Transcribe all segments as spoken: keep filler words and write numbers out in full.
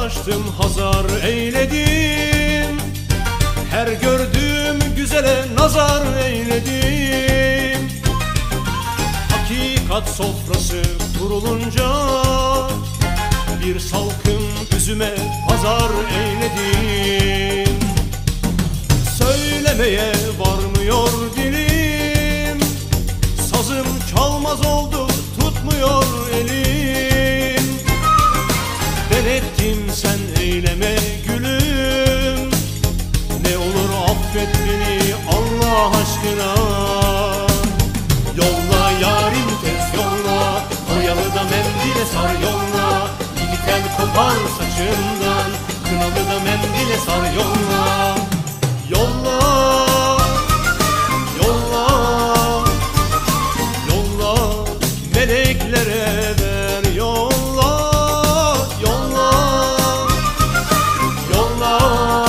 açtım, hazar eyledim. Her gördüğüm güzele nazar eyledim. Hakikat sofrası kurulunca bir salkım üzüme pazar eyledim. Söylemeye varmıyor dilim, sazım çalmaz oldu, tutmuyor elim. Denettim, sen eyleme gülüm, ne olur affet beni Allah aşkına. Yolla yarim tez yolla, oyalı da mendile sar yolla. Yedi tel kopar saçımdan, kınalı da mendile sar yolla. Yolla, yolla, yolla, meleklere ver yolla. Yolla, yolla,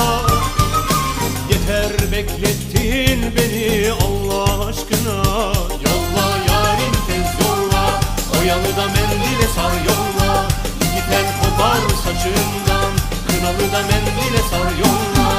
yeter beklettin beni Allah aşkına. Yolla yarim tez yolla, oyalı da mendile sar yolla. İki tel kopar saçımdan, kınalı da mendile sar yolla.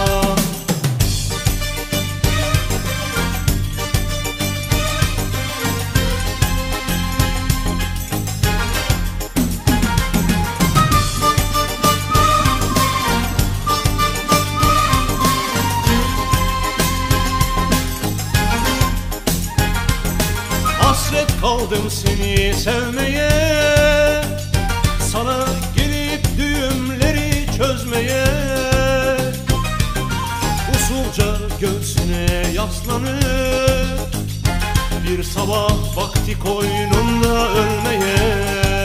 Hasret kaldım seni sevmeye, sana gelip düğümleri çözmeye. Usulca göğsüne yaslanıp bir sabah vakti koynumda ölmeye.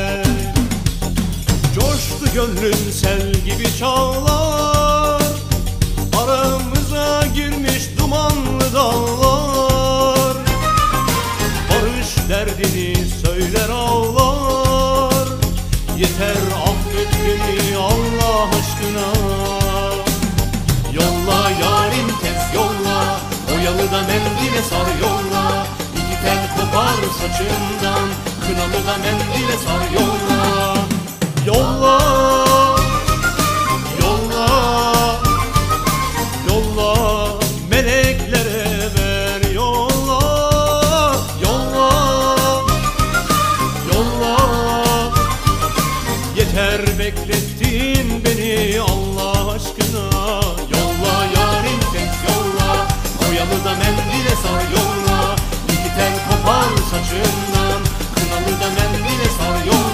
Coştu gönlüm sel gibi çağlar, aramıza girmiş dumanlı dağlar. Barış derdini söyler ağlar, yeter affet beni Allah aşkına. Yolla yarim tez yolla, oyalı da mendile sar yolla. İki tel kopar saçımdan, kınalı da mendile sar yolla. Yolla, yolla, yolla, meleklere ver yolla. Yolla, yolla, yeter beklettin beni Allah aşkına. Yolla yarim tez yolla, oyalı da mendile sar yolla. İki tel kopar saçımdan, kınalı da mendile sar yolla.